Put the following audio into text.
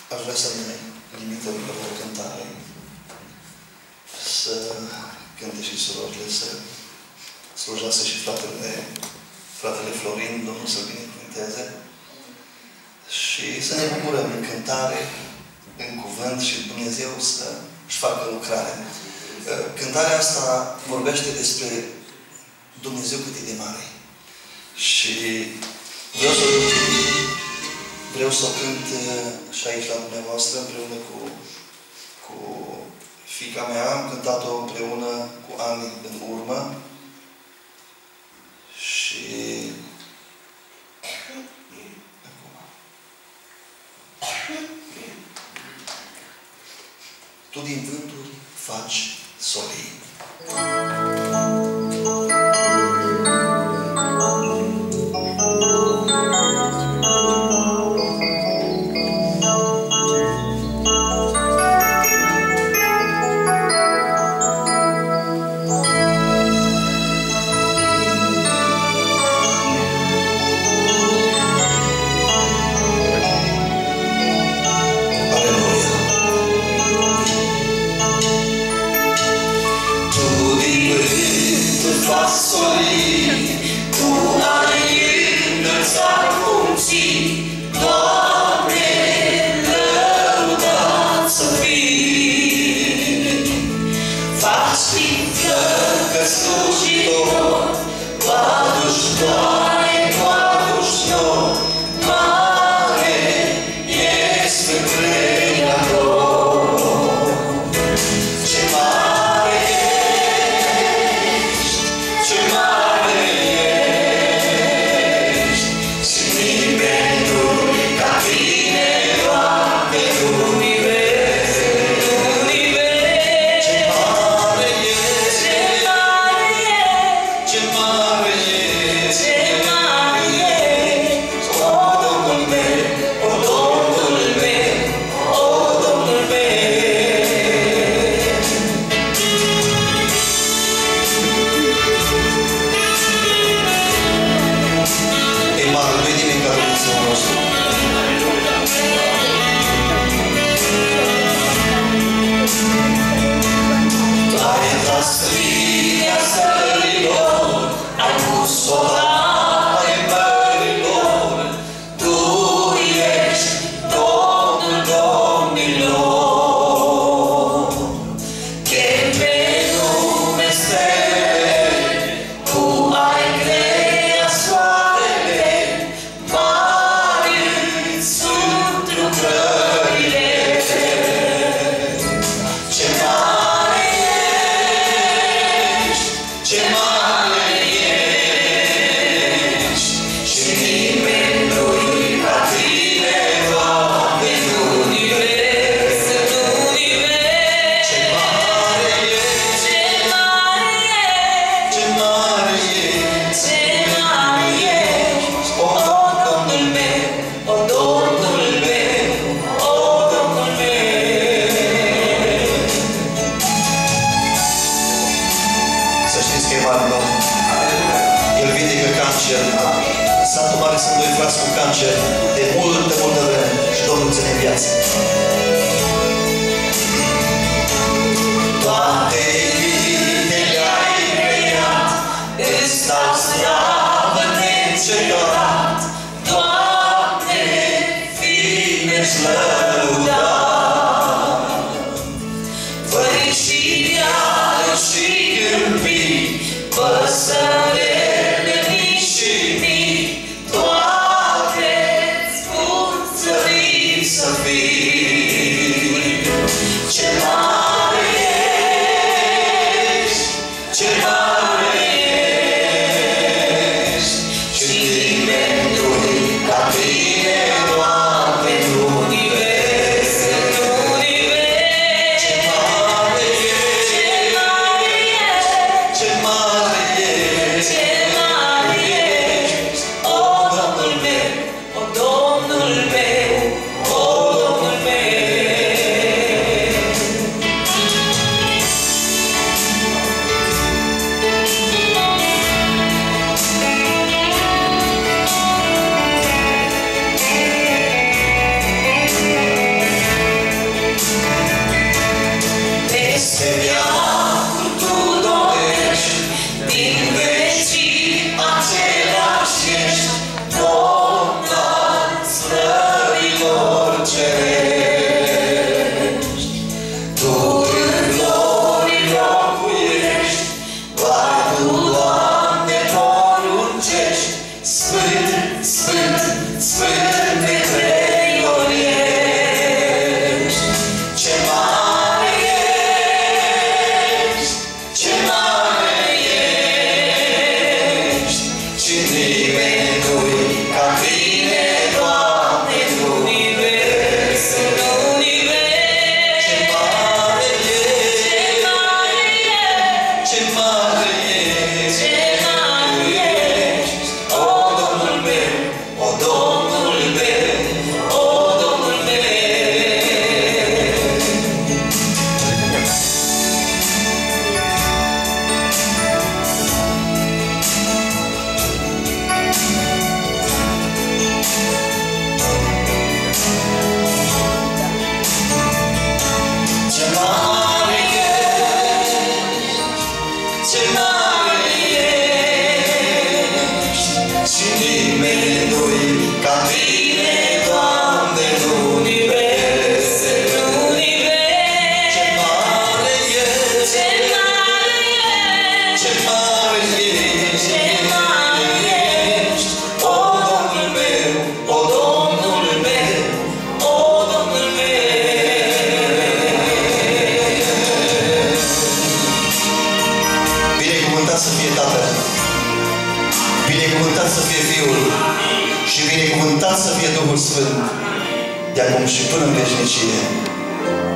aș vrea să ne limităm la o cântare, să cânte și surorile, să slujească și fratele Florin, Domnul să-l binecuvânteze, și să ne bucurăm în cântare, în cuvânt, și Dumnezeu să-și facă lucrarea. Cântarea asta vorbește despre Dumnezeu cât e de mare. Și vreau să o cânt și aici la dumneavoastră, împreună cu fiica mea. Am cântat-o împreună cu ani în urmă. Și tu din vânturi faci sorii. Domnul meu, de acum și până în veșnicie.